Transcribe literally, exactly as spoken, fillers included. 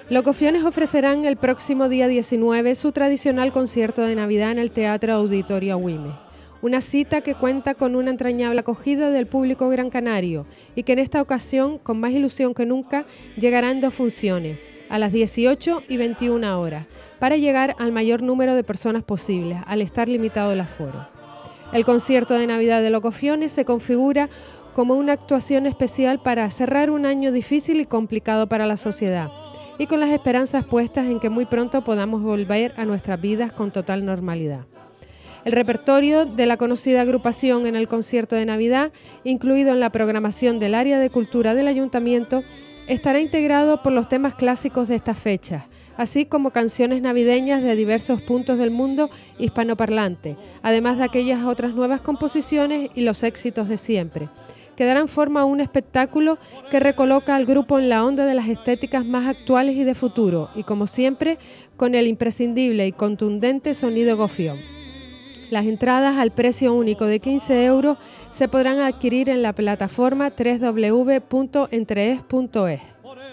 Locofiones ofrecerán el próximo día diecinueve su tradicional concierto de Navidad en el Teatro Auditorio Agüime. Una cita que cuenta con una entrañable acogida del público gran canario y que en esta ocasión, con más ilusión que nunca, llegará en dos funciones, a las dieciocho y veintiuna horas, para llegar al mayor número de personas posibles, al estar limitado el aforo. El concierto de Navidad de Locofiones se configura como una actuación especial para cerrar un año difícil y complicado para la sociedad, y con las esperanzas puestas en que muy pronto podamos volver a nuestras vidas con total normalidad. El repertorio de la conocida agrupación en el concierto de Navidad, incluido en la programación del área de cultura del Ayuntamiento, estará integrado por los temas clásicos de estas fechas, así como canciones navideñas de diversos puntos del mundo hispanoparlante, además de aquellas otras nuevas composiciones y los éxitos de siempre, que darán forma a un espectáculo que recoloca al grupo en la onda de las estéticas más actuales y de futuro, y como siempre, con el imprescindible y contundente sonido gofión. Las entradas al precio único de quince euros se podrán adquirir en la plataforma doble u doble u doble u punto entrees punto es.